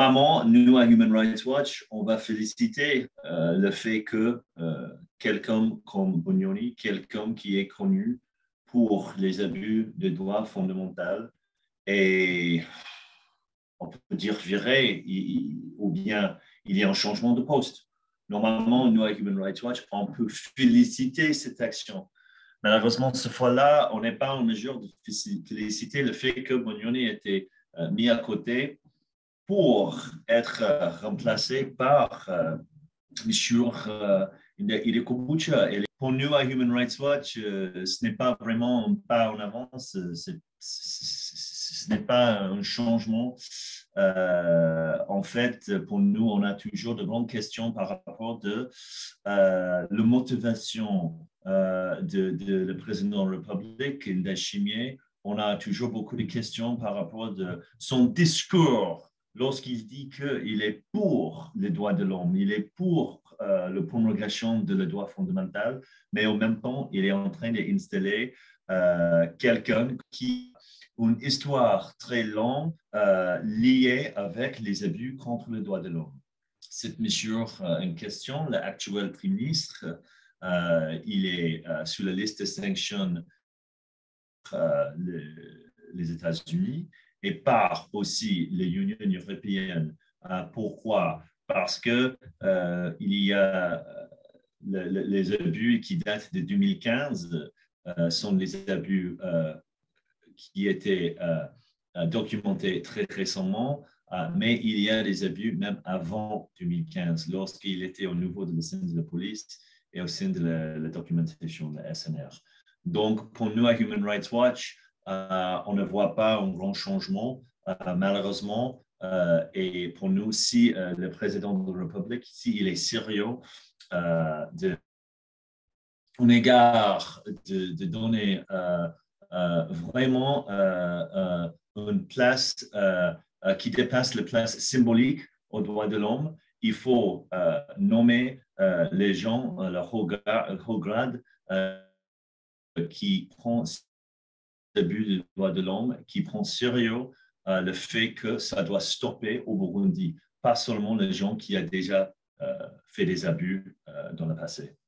Normalement, nous, à Human Rights Watch, on va féliciter le fait que quelqu'un comme Bunyoni, quelqu'un qui est connu pour les abus de droits fondamentaux, et on peut dire viré, ou bien il y a un changement de poste. Normalement, nous, à Human Rights Watch, on peut féliciter cette action. Malheureusement, cette fois-là, on n'est pas en mesure de féliciter le fait que Bunyoni ait été mis à côté pour être remplacé par Monsieur Idekobucha. Et pour nous, à Human Rights Watch, ce n'est pas vraiment un pas en avance, ce n'est pas un changement. En fait, pour nous, on a toujours de grandes questions par rapport de la motivation de le président de la République, Ndayishimiye. On a toujours beaucoup de questions par rapport de son discours lorsqu'il dit qu'il est pour les droits de l'homme, il est pour la promulgation de le droit fondamental, mais en même temps, il est en train d'installer quelqu'un qui a une histoire très longue liée avec les abus contre les droits de l'homme. Cette mesure en question, l'actuel Premier ministre, il est sur la liste de sanctions les États-Unis et par aussi l'Union européenne. Pourquoi? Parce que il y a les abus qui datent de 2015 sont les abus qui étaient documentés très récemment, mais il y a des abus même avant 2015, lorsqu'il était au niveau de la scène de la police et au sein de la documentation de la SNR. Donc, pour nous, à Human Rights Watch, on ne voit pas un grand changement, malheureusement. Et pour nous, si le président de la République, s'il est sérieux en égard de donner vraiment une place qui dépasse la place symbolique aux droits de l'homme, il faut nommer les gens, le haut grade, qui prend l'abus des droits de l'homme, qui prend sérieux le fait que ça doit stopper au Burundi, pas seulement les gens qui ont déjà fait des abus dans le passé.